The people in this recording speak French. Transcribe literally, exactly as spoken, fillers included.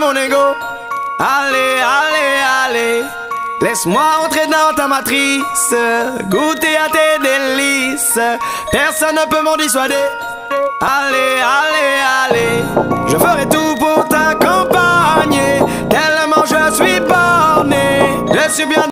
mon ego. Allez, allez, allez, laisse-moi entrer dans ta matrice, goûter à tes délices. Personne ne peut m'en dissuader. Allez, allez, allez, je ferai tout pour